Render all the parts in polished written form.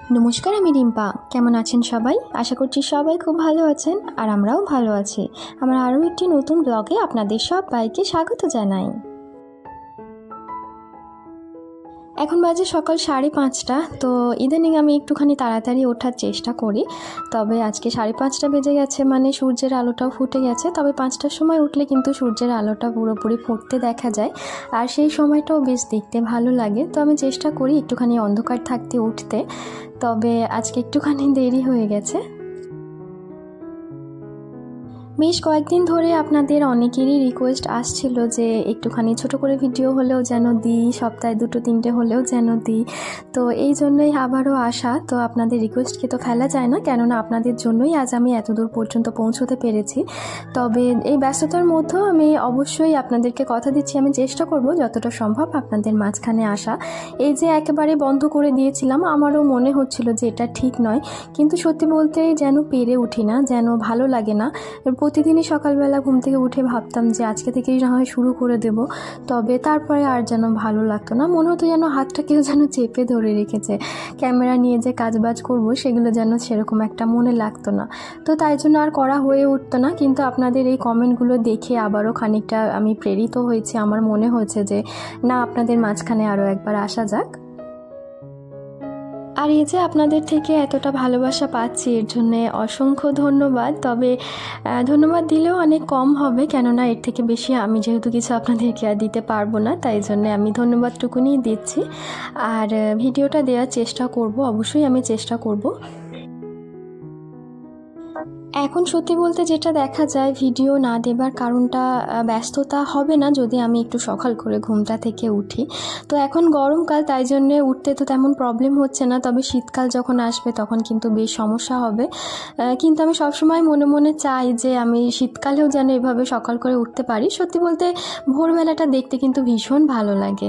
নমস্কার, আমি রিম্পা। কেমন আছেন সবাই? আশা করছি সবাই খুব ভালো আছেন, আর আমরাও ভালো আছি। আমরা আরও একটি নতুন ব্লগে আপনাদের সবাইকে স্বাগত জানাই। এখন বাজে সকাল 5:30। তো ইদানিং আমি একটুখানি তাড়াতাড়ি ওঠার চেষ্টা করি, তবে আজকে 5:30 বেজে গেছে, মানে সূর্যের আলোটাও ফুটে গেছে। তবে 5টার সময় উঠলে কিন্তু সূর্যের আলোটা পুরোপুরি ফুটতে দেখা যায়, আর সেই সময়টাও বেশ দেখতে ভালো লাগে। তো আমি চেষ্টা করি একটুখানি অন্ধকার থাকতে উঠতে, তবে আজকে একটুখানি দেরি হয়ে গেছে। বেশ কয়েকদিন ধরে আপনাদের অনেকেরই রিকোয়েস্ট আসছিল যে একটুখানি ছোট করে ভিডিও হলেও যেন দিই, সপ্তাহে 2-3টে হলেও যেন দিই। তো এই জন্যই আবারও আসা। তো আপনাদের রিকোয়েস্টকে তো ফেলা যায় না, কেননা আপনাদের জন্যই আজ আমি এত দূর পর্যন্ত পৌঁছতে পেরেছি। তবে এই ব্যস্ততার মধ্যেও আমি অবশ্যই আপনাদেরকে কথা দিচ্ছি, আমি চেষ্টা করব যতটা সম্ভব আপনাদের মাঝখানে আসা। এই যে একেবারে বন্ধ করে দিয়েছিলাম, আমারও মনে হচ্ছিল যে এটা ঠিক নয়, কিন্তু সত্যি বলতে যেন পেরে উঠি না, যেন ভালো লাগে না। প্রতিদিনই সকালবেলা ঘুম থেকে উঠে ভাবতাম যে আজকে থেকেই না হয় শুরু করে দেব, তবে তারপরে আর যেন ভালো লাগতো না। মনে হতো যেন হাতটা কেউ যেন চেপে ধরে রেখেছে। ক্যামেরা নিয়ে যে কাজবাজ করব সেগুলো যেন সেরকম একটা মনে লাগতো না। তো তাই জন্য আর করা হয়ে উঠতো না। কিন্তু আপনাদের এই কমেন্টগুলো দেখে আবারও খানিকটা আমি প্রেরিত হয়েছি। আমার মনে হয়েছে যে না, আপনাদের মাঝখানে আরও একবার আসা যাক। আর এই যে আপনাদের থেকে এতটা ভালোবাসা পাচ্ছি, এর জন্যে অসংখ্য ধন্যবাদ। তবে ধন্যবাদ দিলেও অনেক কম হবে, কেননা এর থেকে বেশি আমি যেহেতু কিছু আপনাদেরকে আর দিতে পারবো না, তাই জন্যে আমি ধন্যবাদটুকুনি দিচ্ছি। আর ভিডিওটা দেওয়ার চেষ্টা করব, অবশ্যই আমি চেষ্টা করব। এখন সত্যি বলতে যেটা দেখা যায়, ভিডিও না দেবার কারণটা ব্যস্ততা হবে না যদি আমি একটু সকাল করে ঘুমটা থেকে উঠি। তো এখন গরমকাল, তাই জন্যে উঠতে তো তেমন প্রবলেম হচ্ছে না, তবে শীতকাল যখন আসবে তখন কিন্তু বেশ সমস্যা হবে। কিন্তু আমি সবসময় মনে মনে চাই যে আমি শীতকালেও যেন এভাবে সকাল করে উঠতে পারি। সত্যি বলতে ভোরবেলাটা দেখতে কিন্তু ভীষণ ভালো লাগে।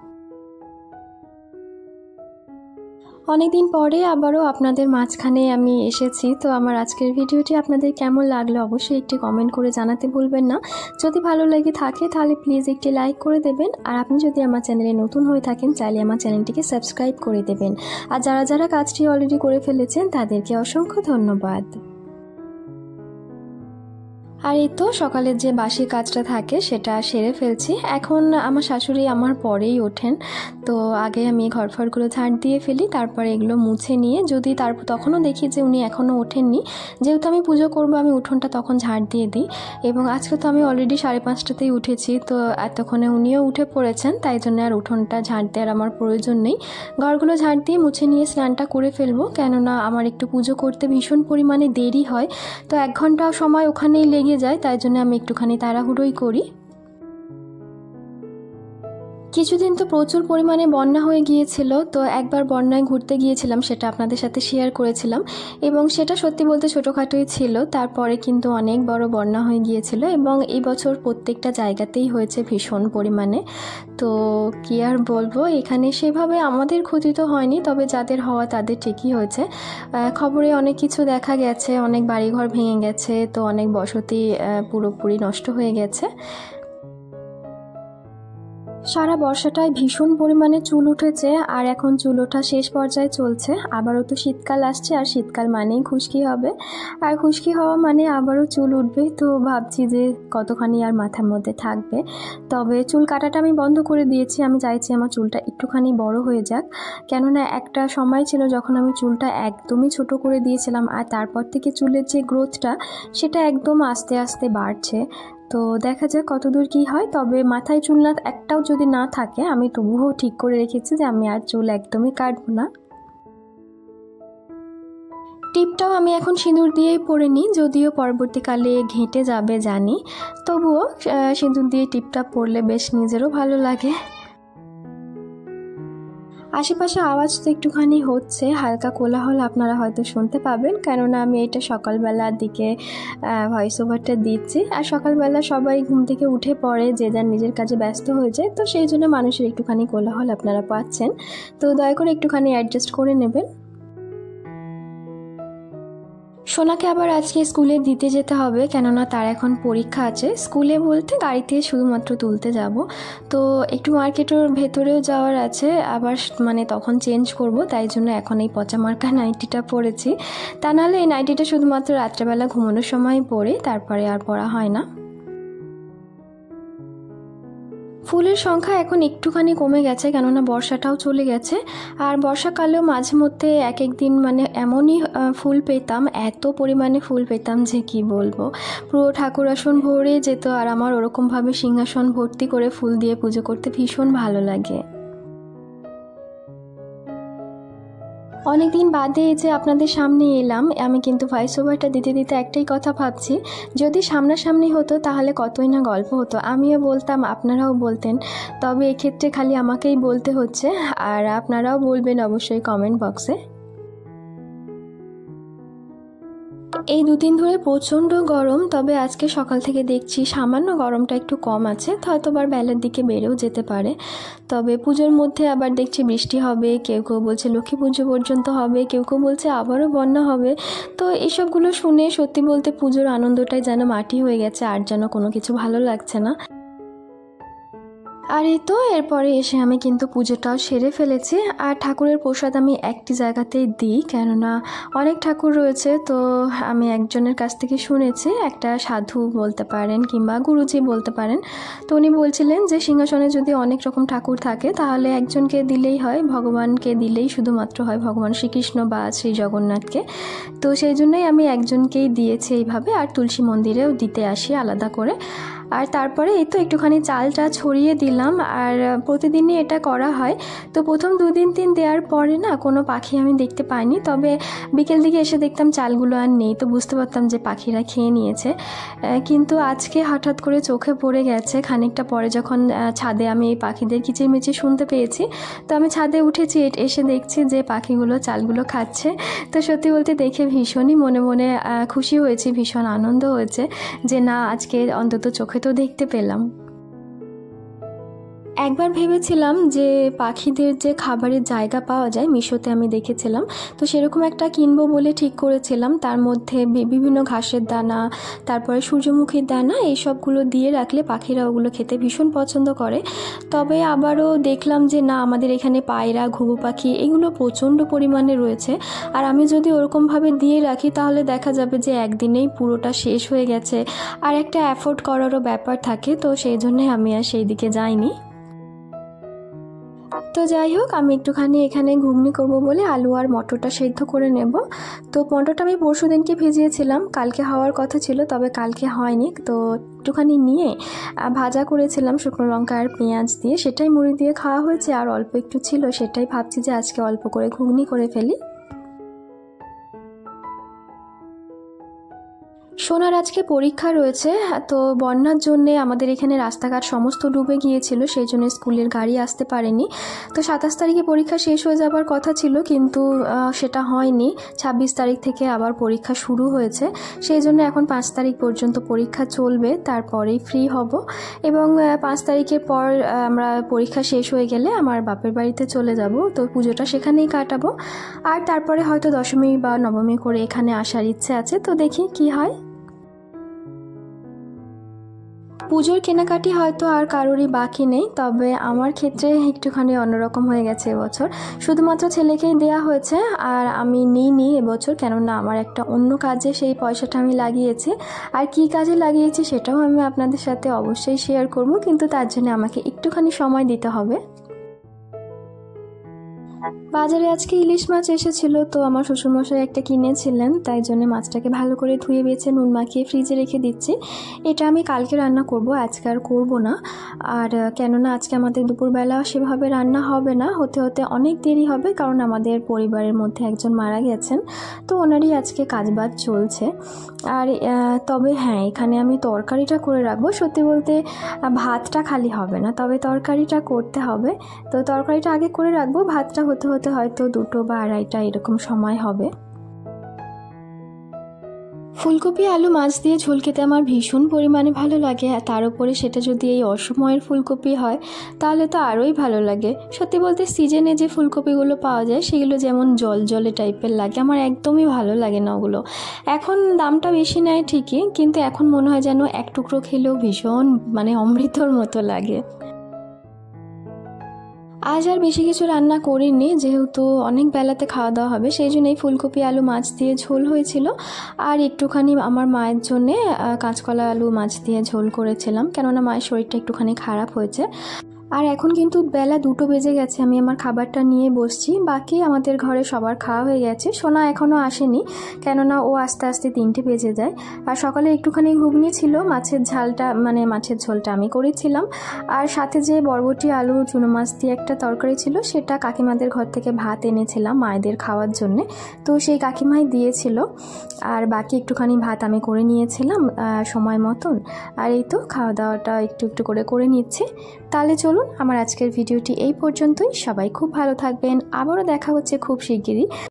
অনেকদিন পরে আবারও আপনাদের মাঝখানে আমি এসেছি। তো আমার আজকের ভিডিওটি আপনাদের কেমন লাগলো অবশ্যই একটি কমেন্ট করে জানাতে ভুলবেন না। যদি ভালো লেগে থাকে তাহলে প্লিজ একটি লাইক করে দেবেন, আর আপনি যদি আমার চ্যানেলে নতুন হয়ে থাকেন চাইলে আমার চ্যানেলটিকে সাবস্ক্রাইব করে দেবেন। আর যারা যারা কাজটি অলরেডি করে ফেলেছেন তাদেরকে অসংখ্য ধন্যবাদ। আর এই তো সকালের যে বাসি কাজটা থাকে সেটা সেরে ফেলছি। এখন আমার শাশুড়ি আমার পরেই ওঠেন, তো আগে আমি ঘরফরগুলো ঝাড় দিয়ে ফেলি, তারপরে এগুলো মুছে নিয়ে যদি তখনও দেখি যে উনি এখনও ওঠেননি, যেহেতু আমি পুজো করব আমি উঠোনটা তখন ঝাড় দিয়ে দিই। এবং আজকে তো আমি অলরেডি 5:30টাতেই উঠেছি, তো এতক্ষণে উনিও উঠে পড়েছেন, তাই জন্য আর উঠোনটা ঝাড় দেওয়ার আমার প্রয়োজন নেই। ঘরগুলো ঝাড় দিয়ে মুছে নিয়ে স্নানটা করে ফেলবো, কেননা আমার একটু পুজো করতে ভীষণ পরিমাণে দেরি হয়। তো 1 ঘন্টা সময় ওখানেই লেগে যায়, তাই জন্য আমি একটুখানি তাড়াহুড়োই করি। কিছুদিন তো প্রচুর পরিমাণে বন্যা হয়ে গিয়েছিল, তো একবার বন্যায় ঘুরতে গিয়েছিলাম, সেটা আপনাদের সাথে শেয়ার করেছিলাম, এবং সেটা সত্যি বলতে ছোটোখাটোই ছিল। তারপরে কিন্তু অনেক বড় বন্যা হয়ে গিয়েছিল, এবং এই বছর প্রত্যেকটা জায়গাতেই হয়েছে ভীষণ পরিমাণে। তো কী আর বলবো, এখানে সেভাবে আমাদের ক্ষতি তো হয়নি, তবে যাদের হওয়া তাদের ঠিকই হয়েছে। খবরে অনেক কিছু দেখা গেছে, অনেক বাড়িঘর ভেঙে গেছে, তো অনেক বসতি পুরোপুরি নষ্ট হয়ে গেছে। সারা বর্ষাটায় ভীষণ পরিমাণে চুল উঠেছে, আর এখন চুল ওঠা শেষ পর্যায়ে চলছে। আবারও তো শীতকাল আসছে, আর শীতকাল মানেই খুশকি হবে, আর খুশকি হওয়া মানে আবারও চুল উঠবে। তো ভাবছি যে কতখানি আর মাথার মধ্যে থাকবে। তবে চুল কাটাটা আমি বন্ধ করে দিয়েছি, আমি চাইছি আমার চুলটা একটুখানি বড় হয়ে যাক, কেননা একটা সময় ছিল যখন আমি চুলটা একদমই ছোট করে দিয়েছিলাম, আর তারপর থেকে চুলের যে গ্রোথটা সেটা একদম আস্তে আস্তে বাড়ছে। তো দেখা যাক কতদূর কী হয়। তবে মাথায় চুল না একটাও যদি না থাকে, আমি তবুও ঠিক করে রেখেছি যে আমি আর চুল একদমই কাটবো না। টিপটাও আমি এখন সিঁদুর দিয়েই পরে নিই, যদিও পরবর্তীকালে ঘেঁটে যাবে জানি, তবুও সিঁদুর দিয়ে টিপটা পরলে বেশ নিজেরও ভালো লাগে। আশেপাশে আওয়াজ তো একটুখানি হচ্ছে, হালকা কোলাহল আপনারা হয়তো শুনতে পাবেন, কেননা আমি এটা সকালবেলার দিকে ভয়েস ওভারটা দিচ্ছি। আর সকালবেলা সবাই ঘুম থেকে উঠে পড়ে, যে যার নিজের কাজে ব্যস্ত হয়ে যায়, তো সেই জন্য মানুষের একটুখানি কোলাহল আপনারা পাচ্ছেন। তো দয়া করে একটুখানি অ্যাডজাস্ট করে নেবেন। সোনাকে আবার আজকে স্কুলে দিতে যেতে হবে, কেননা তার এখন পরীক্ষা আছে। স্কুলে বলতে গাড়িতে শুধুমাত্র তুলতে যাব। তো একটু মার্কেটের ভেতরেও যাওয়ার আছে, আবার মানে তখন চেঞ্জ করব, তাই জন্য এখন এই পচা মার্কা নাইটিটা পরেছি। তা নাহলে এই নাইটিটা শুধুমাত্র রাত্রেবেলা ঘুমানোর সময় পরে, তারপরে আর পরা হয় না। ফুলের সংখ্যা এখন একটুখানি কমে গেছে, কেননা বর্ষাটাও চলে গেছে। আর বর্ষাকালেও মাঝে মধ্যে এক এক দিন মানে এমনই ফুল পেতাম, এত পরিমাণে ফুল পেতাম যে কি বলবো, পুরো ঠাকুর আসন ভরে যেত। আর আমার ওরকমভাবে সিংহাসন ভর্তি করে ফুল দিয়ে পুজো করতে ভীষণ ভালো লাগে। অনেকদিন বাদে এই যে আপনাদের সামনে এলাম, আমি কিন্তু ভয়েস ওভারটা দিতে দিতে একটাই কথা ভাবছি, যদি সামনাসামনি হতো তাহলে কতই না গল্প হতো, আমিও বলতাম আপনারাও বলতেন। তবে এক্ষেত্রে খালি আমাকেই বলতে হচ্ছে, আর আপনারাও বলবেন অবশ্যই কমেন্ট বক্সে। এই 2-3 ধরে প্রচণ্ড গরম, তবে আজকে সকাল থেকে দেখছি সামান্য গরমটা একটু কম আছে, হয়তো আবার বেলার দিকে বেড়েও যেতে পারে। তবে পুজোর মধ্যে আবার দেখছি বৃষ্টি হবে, কেউ কেউ বলছে লক্ষ্মী পুজো পর্যন্ত হবে, কেউ কেউ বলছে আবারও বন্যা হবে। তো এসবগুলো শুনে সত্যি বলতে পুজোর আনন্দটাই যেন মাটি হয়ে গেছে, আর যেন কোনো কিছু ভালো লাগছে না। আর এই তো এরপরে এসে আমি কিন্তু পুজোটাও সেরে ফেলেছি। আর ঠাকুরের প্রসাদ আমি একটি জায়গাতেই দিই, কেননা অনেক ঠাকুর রয়েছে। তো আমি একজনের কাছ থেকে শুনেছি, একটা সাধু বলতে পারেন কিংবা গুরুজি বলতে পারেন, তো উনি বলছিলেন যে সিংহাসনে যদি অনেক রকম ঠাকুর থাকে তাহলে একজনকে দিলেই হয়, ভগবানকে দিলেই শুধুমাত্র হয়, ভগবান শ্রীকৃষ্ণ বা শ্রী জগন্নাথকে। তো সেই জন্যই আমি একজনকেই দিয়েছি এইভাবে, আর তুলসী মন্দিরেও দিতে আসি আলাদা করে। আর তারপরে এই তো একটুখানি চালটা ছড়িয়ে দিলাম, আর প্রতিদিনই এটা করা হয়। তো প্রথম 2-3 দিন দেওয়ার পরে না কোনো পাখি আমি দেখতে পাইনি, তবে বিকেল দিকে এসে দেখতাম চালগুলো আর নেই, তো বুঝতে পারতাম যে পাখিরা খেয়ে নিয়েছে। কিন্তু আজকে হঠাৎ করে চোখে পড়ে গেছে, খানিকটা পরে যখন ছাদে আমি এই পাখিদের কিচিরমিচির শুনতে পেয়েছি, তো আমি ছাদে উঠেছি, এসে দেখছি যে পাখিগুলো চালগুলো খাচ্ছে। তো সত্যি বলতে দেখে ভীষণই মনে মনে খুশি হয়েছি, ভীষণ আনন্দ হয়েছে যে না, আজকে অন্তত চোখে তো দেখতে পেলাম। একবার ভেবেছিলাম যে পাখিদের যে খাবারের জায়গা পাওয়া যায়, মিশোতে আমি দেখেছিলাম, তো সেরকম একটা কিনবো বলে ঠিক করেছিলাম। তার মধ্যে বিভিন্ন ঘাসের দানা, তারপরে সূর্যমুখীর দানা, এই সবগুলো দিয়ে রাখলে পাখিরা ওগুলো খেতে ভীষণ পছন্দ করে। তবে আবারও দেখলাম যে না, আমাদের এখানে পায়রা, ঘুঘু পাখি এগুলো প্রচণ্ড পরিমাণে রয়েছে, আর আমি যদি ওরকমভাবে দিয়ে রাখি তাহলে দেখা যাবে যে একদিনেই পুরোটা শেষ হয়ে গেছে, আর একটা অ্যাফোর্ড করারও ব্যাপার থাকে। তো সেই জন্যই আমি আর সেই দিকে যাইনি। তো যাই হোক, আমি একটুখানি এখানে ঘুগনি করব বলে আলু আর মটরটা সেদ্ধ করে নেব। তো মটরটা আমি পরশু দিনকে ভিজিয়েছিলাম, কালকে হওয়ার কথা ছিল, তবে কালকে হয়নি। তো একটুখানি নিয়ে ভাজা করেছিলাম শুকনো লঙ্কা আর পেঁয়াজ দিয়ে, সেটাই মুড়ি দিয়ে খাওয়া হয়েছে। আর অল্প একটু ছিল, সেটাই ভাবছি যে আজকে অল্প করে ঘুগনি করে ফেলি। সোনার আজকে পরীক্ষা রয়েছে, তো বন্যার জন্যে আমাদের এখানে রাস্তাঘাট সমস্ত ডুবে গিয়েছিল, সেই জন্য স্কুলের গাড়ি আসতে পারেনি। তো 27 তারিখে পরীক্ষা শেষ হয়ে যাবার কথা ছিল, কিন্তু সেটা হয়নি। 26 তারিখ থেকে আবার পরীক্ষা শুরু হয়েছে, সেই জন্য এখন 5 তারিখ পর্যন্ত পরীক্ষা চলবে, তারপরেই ফ্রি হব। এবং 5 তারিখের পর আমরা পরীক্ষা শেষ হয়ে গেলে আমার বাপের বাড়িতে চলে যাব, তো পুজোটা সেখানেই কাটাবো। আর তারপরে হয়তো দশমী বা নবমী করে এখানে আসার ইচ্ছে আছে, তো দেখি কি হয়। পুজোর কেনাকাটি হয়তো আর কারোরই বাকি নেই, তবে আমার ক্ষেত্রে একটুখানি অন্যরকম হয়ে গেছে এবছর। শুধুমাত্র ছেলেকেই দেয়া হয়েছে, আর আমি নিইনি এবছর, কেননা আমার একটা অন্য কাজে সেই পয়সাটা আমি লাগিয়েছি। আর কি কাজে লাগিয়েছি সেটাও আমি আপনাদের সাথে অবশ্যই শেয়ার করব, কিন্তু তার জন্য আমাকে একটুখানি সময় দিতে হবে। বাজারে আজকে ইলিশ মাছ এসেছিল, তো আমার শ্বশুরমশাই একটা কিনেছিলেন, তাই জন্য মাছটাকে ভালো করে ধুয়ে বেছে নুন মাখিয়ে ফ্রিজে রেখে দিচ্ছি। এটা আমি কালকে রান্না করব, আজকে আর করবো না। আর কেননা আজকে আমাদের দুপুরবেলা সেভাবে রান্না হবে না, হতে হতে অনেক দেরি হবে, কারণ আমাদের পরিবারের মধ্যে একজন মারা গেছেন, তো ওনারই আজকে কাজবাজ চলছে। আর তবে হ্যাঁ, এখানে আমি তরকারিটা করে রাখবো। সত্যি বলতে ভাতটা খালি হবে না, তবে তরকারিটা করতে হবে। তো তরকারিটা আগে করে রাখবো, ভাতটা হতে হতে হয়তো 2টো বা 2:30 এরকম সময় হবে। ফুলকপি আলু মাছ দিয়ে ঝোল খেতে আমার ভীষণ পরিমাণে ভালো লাগে, আর তার উপরে সেটা যদি এই অসময়ের ফুলকপি হয় তাহলে তো আরোই ভালো লাগে। সত্যি বলতে সিজনে যে ফুলকপিগুলো পাওয়া যায় সেগুলো যেমন জল জলে টাইপের লাগে, আমার একদমই ভালো লাগে না ওগুলো। এখন দামটা বেশি নেয় ঠিকই, কিন্তু এখন মনে হয় যেন এক টুকরো খেলেও ভীষণ মানে অমৃতর মতো লাগে। আজ আর বেশি কিছু রান্না করিনি, যেহেতু অনেক বেলাতে খাওয়া দাওয়া হবে, সেই জন্য এই ফুলকপি আলু মাছ দিয়ে ঝোল হয়েছিল। আর একটুখানি আমার মায়ের জন্যে কাঁচকলা আলু মাছ দিয়ে ঝোল করেছিলাম, কেননা মায়ের শরীরটা একটুখানি খারাপ হয়েছে। আর এখন কিন্তু বেলা 2টো বেজে গেছে, আমি আমার খাবারটা নিয়ে বসছি। বাকি আমাদের ঘরে সবার খাওয়া হয়ে গেছে, সোনা এখনও আসেনি, কেননা ও আস্তে আস্তে 3টে বেজে যায়। আর সকালে একটুখানি ঘুগনি ছিল, মাছের ঝালটা মানে মাছের ঝোলটা আমি করেছিলাম। আর সাথে যে বরবটি আলু চুনো মাছ দিয়ে একটা তরকারি ছিল, সেটা কাকিমাদের ঘর থেকে ভাত এনেছিলাম মায়েদের খাওয়ার জন্যে, তো সেই কাকিমাই দিয়েছিল। আর বাকি একটুখানি ভাত আমি করে নিয়েছিলাম সময় মতন। আর এই তো খাওয়া দাওয়াটা একটু একটু করে নিচ্ছি। তাহলে চলুন, আমার আজকের ভিডিওটি এই পর্যন্তই। সবাই খুব ভালো থাকবেন, আবারও দেখা হচ্ছে খুব শিগগিরই।